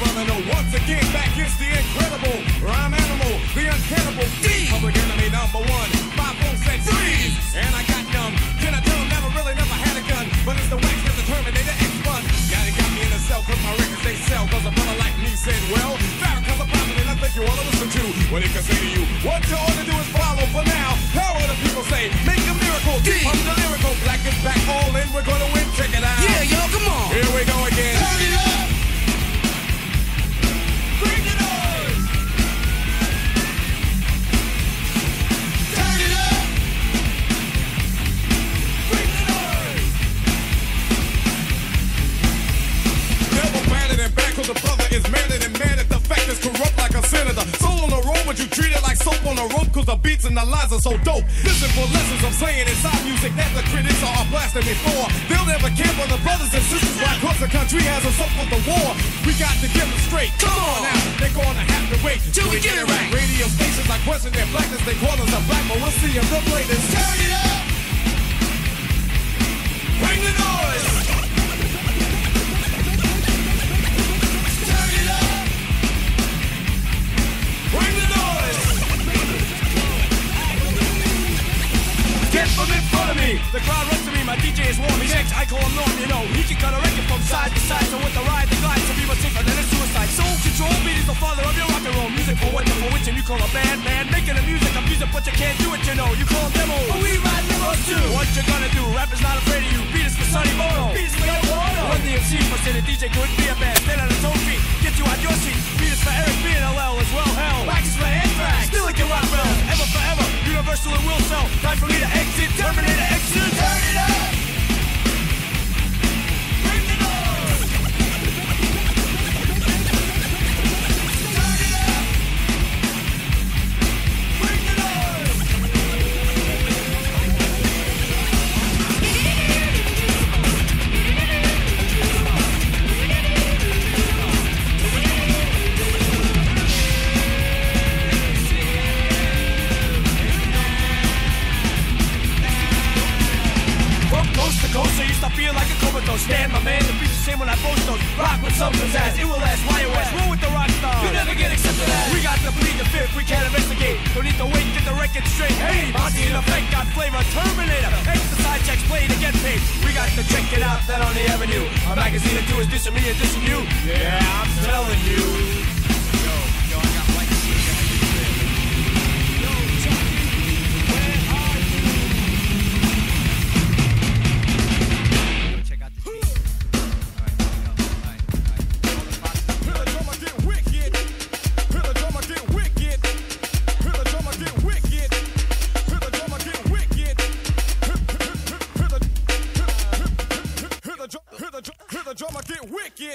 brother know. Once again, back is the incredible rhyme animal, the uncannibal D. Public enemy number one. 5 said freeze, and I got numb. Can I tell him never had a gun, but it's the wax that's the Terminator X1. Yeah, they got me in a cell 'cause my records they sell. 'Cause a brother like me said, well, Farrakhan's a prophet and I think you ought to listen to what he can say to you. What you ought to do is follow for now. How will the people say? Make a miracle. I'm the lyrical. Black is back, all in. We're gonna win. Check it out. Yeah, yo, come on. Here we go again. Turn it up. Bring the noise. Turn it up. Bring the noise. Never batted and back 'cause the brother is madder than mad at the fact is corrupt like a senator. Soul on the road, but you treat it like soap on a rope 'cause the beats and the lines are so dope. Listen for lessons I'm saying inside music that the critics are blasting me for. They'll never care for the brothers and sisters why across the country has us up for the war. We got to get them straight. Come on now, they're gonna have to wait till we get it right. Radio stations like question their blackness, they call us a black, but we'll see if they'll play this. Turn it up. Bring the noise. Turn it up. Bring the noise. Get from in front of me. The crowd runs to me. My DJ is warm. He's X. I call him Norm. You know he can cut a record from side to side. So with the ride, the glide, some people safer than a suicide. Soul control. Beat is the father of your rock and roll music. For what? For which and you call a band, man. Making the music, I'm music, but you can't do it. You know you call them demo. But we ride demos too. What you gonna do? Rap is not afraid of you. Beat is for Sonny Bono. Beat is for your Bono. Run the MC for say the DJ couldn't be a band. Stand on his own feet. Get you out your seat. Beat is for Eric B and LL as well. Hell. Wax is for Anthrax. Still it can rock well. Ever forever. Universal it will sell. Time for me to exit. Terminator exit. Turn it up. Bring the noise. Turn it up. Bring the noise. From coast to coast, I used to feel like a comatose. Stand my man, the beats the same when I post those. Rock with some pizzazz, it will last, YOS. Roll with the rock stars. You never get accepted as. We got to plead the fifth, we can't investigate. Don't need to wait, get the record straight. Hey, Monty in effect, got flavor, Terminator. Exercise checks, play to get paid. We got to check it out, that on the avenue. A magazine or two is dissing me and dissing you. Yeah, I'm telling you. Hear the drummer get wicked.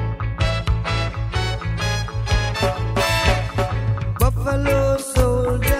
Buffalo soldier.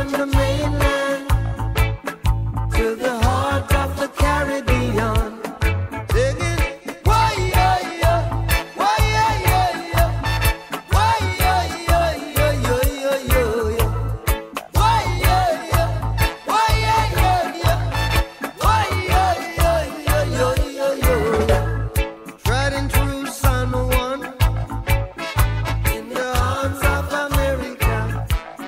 from the mainland to the heart of the Caribbean. Singing, why, yeah, yeah, why, yeah, yeah, yeah, why, yeah, yeah, yeah, yeah, yeah, yeah, yeah. Why, yeah, yeah, why, yeah, yeah, yeah, why, yeah, yeah, yeah, yeah, yeah, yeah, yeah. Treading through San Juan in the arms of America,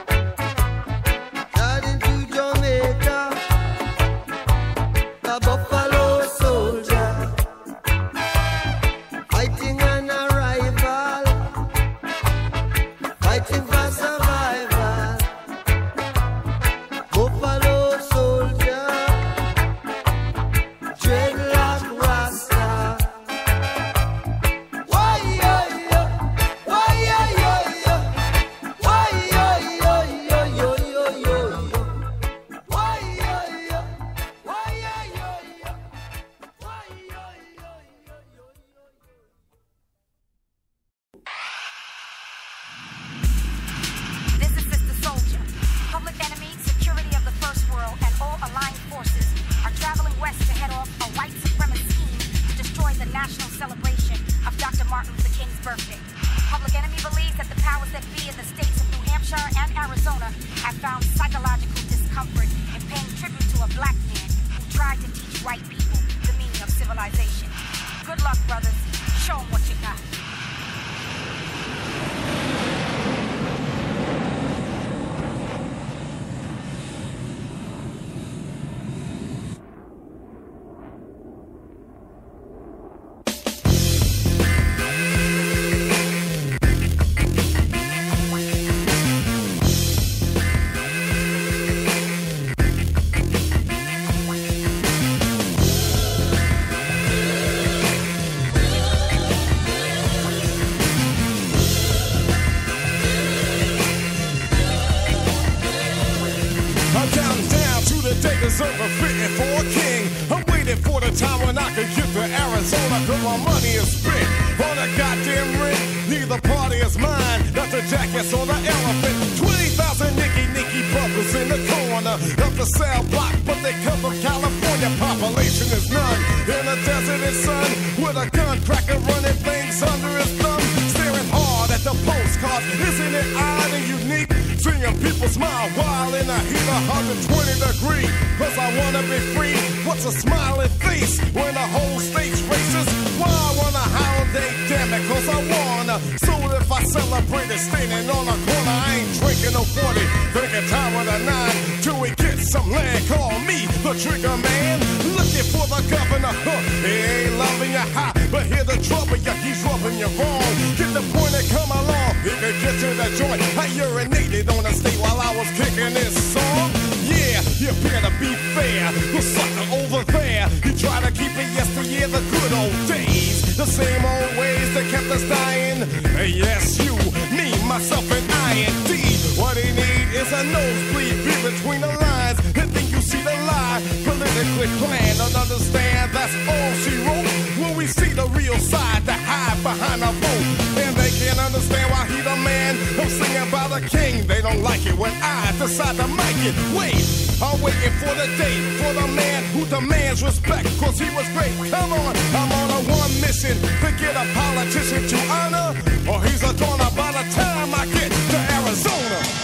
riding to Jamaica, the Buffalo Soldier, fighting an arrival, fighting for survival. Buffalo Soldier, dreadlock Rasta. Why, yeah, yeah, why, yeah, yeah, yeah, why, yeah, yeah, yeah, yeah, yeah, yeah, yeah. Why, yeah, yeah, why, yeah, yeah, yeah, why, yeah, yeah, yeah, yeah, yeah. This is Sister Soldier. Public Enemy, Security of the First World, and all aligned forces are traveling west to head off a white supremacist scheme to destroy the national celebration of Dr. Martin Luther King's birthday. Public Enemy believes that the powers that be in the states of New Hampshire and Arizona have found psychological discomfort in paying tribute to a black man who tried to teach white people the meaning of civilization. Good luck, brothers. Show them what you got. I'm counting down to the day deserving fitting for a king. I'm waiting for the time when I can get to Arizona, cause my money is spent on a goddamn rent. Neither party is mine, not the jackass or the elephant. 20,000 Nicky brothers in the corner of the cell block, but they come from California. Population is none in the desert and sun, with a gun cracker running things under his thumb, staring hard at the postcards. Isn't it odd and unique? Seeing people smile while in the heat of 120 degrees. Cause I wanna be free. What's a smiling face when the whole state's racist? Why I want a holiday, damn it, cause I wanna. So if I celebrate it standing on a corner, I ain't drinking no 40. Drinking time with a 9 till we get some land. Call me the trigger man. Looking for the governor. He ain't loving you high, but hear the trouble, yeah, he's rubbing you wrong. Get the point and come along. He can get to the joint. I urinated on the state while I was kicking this song. Yeah, you better be fair. The sucker over there, he tried to keep it yesteryear, the good old days. The same old ways that kept us dying. Yes, you, me, myself, and I&D. What he need is a nosebleed, be between the lines, and then you see the lie. Politically planned, don't understand, that's all she wrote. When we see the real side, to hide behind a vote. And they can't understand why he the man. I'm singing about the king, they don't like it when I decide to mic it. Wait, I'm waiting for the day, for the man who demands respect, cause he was great. Come on, I'm on a one mission to get a politician to honor, or he's a goner by the time I get to Arizona.